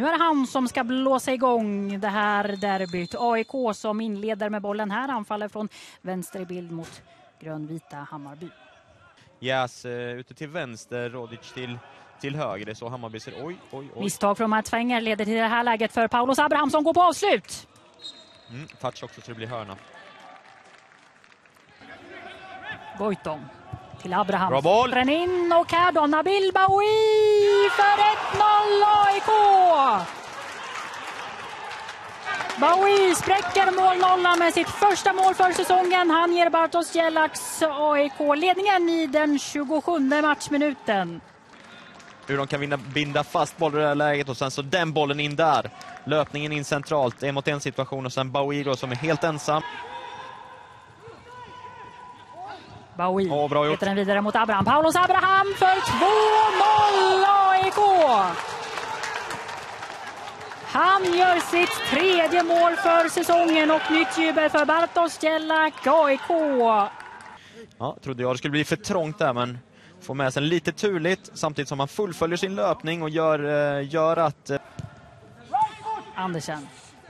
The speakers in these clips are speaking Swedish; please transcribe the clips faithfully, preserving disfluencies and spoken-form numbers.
Nu är det han som ska blåsa igång det här derbyt. A I K som inleder med bollen här. Anfaller från vänster i bild mot grönvita Hammarby. Jäs uh, ute till vänster, Rodic till, till höger. Det är så Hammarby ser. Oj, oj, oj. Misstag från Mats Wenger leder till det här läget för Paulus Abraham som går på avslut. Mm, touch också så det blir hörna. Goitom till Abraham. Bra boll. Den in och här då Nabil Bahoui för ett noll A I K. Bahoui spräcker målnollan med sitt första mål för säsongen. Han ger Bartosz Jelaks A I K ledningen i den tjugosjunde matchminuten. Hur de kan vinna, binda fast bollen i det här läget och sen så den bollen in där. Löpningen in centralt, en mot en situation och sen Bahoui då som är helt ensam. Bahoui oh, bra gjort. heter den vidare mot Abraham. Paulus Abraham för två noll A I K. Han gör sitt tredje mål för säsongen och nytt jubel för Bartosz Jelak A I K. Ja, trodde jag det skulle bli för trångt där, men får med sig lite turligt samtidigt som han fullföljer sin löpning och gör, gör att... Andersen.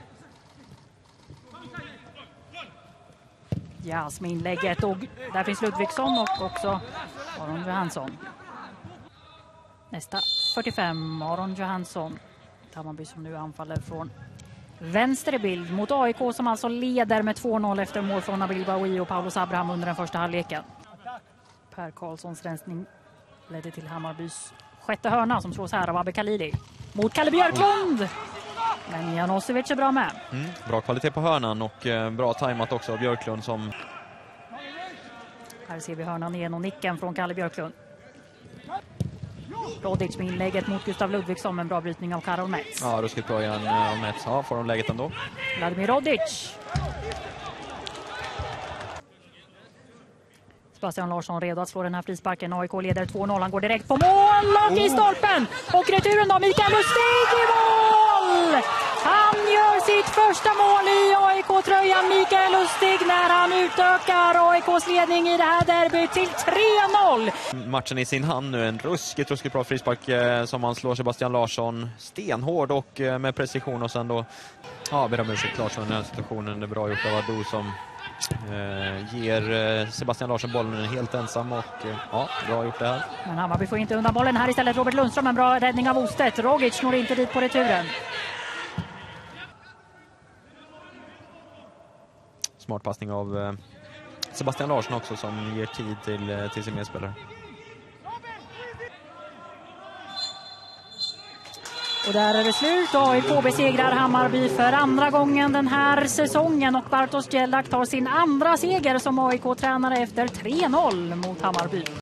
Jas med inlägget och där finns Ludvigsson och också Aron Johansson. Nästa fyrtiofem, Aron Johansson. Hammarby som nu anfaller från vänster i bild mot A I K som alltså leder med två noll efter mål från Nabil Bahoui och Paulus Abraham under den första halvleken. Per Karlssons rensning ledde till Hammarbys sjätte hörna som slås här av Abbe Khalili. Mot Kalle Björklund! Men Janosevic är bra med. Mm, bra kvalitet på hörnan och eh, bra tajmat också av Björklund som... Här ser vi hörnan igen och nicken från Kalle Björklund. Rodic med inlägget mot Gustav Ludvigsson med en bra brytning av Karol Metz. Ja, ruskigt bra igen av Metz. Ja, får de läget ändå. Vladimir Rodic. Sebastian Larsson redo att slå den här frisparken. A I K leder två noll. Han går direkt på mål och i stolpen. Och returen då, Mikael Lustig i mål! Han gör sitt första mål i A I K-tröjan, Mikael Lustig, när han utökar A I K:s ledning i det här derbyt till tre noll. Matchen i sin hand nu, en ruskigt, ruskigt bra frispark eh, som han slår Sebastian Larsson stenhård och eh, med precision och sen då, ja, ber om ursäkt Larsson i den här situationen. Det är bra gjort av Ado som eh, ger eh, Sebastian Larsson bollen helt ensam och eh, ja, bra gjort det här. Men Hammarby får inte undan bollen här istället. Robert Lundström, en bra räddning av Ostedt. Rogic når inte dit på returen. Smart passning av eh, Sebastian Larsson också som ger tid till, eh, till sin medspelare. Och där är det slut. A I K besegrar Hammarby för andra gången den här säsongen och Bartosz Jelak tar sin andra seger som A I K-tränare efter tre noll mot Hammarby.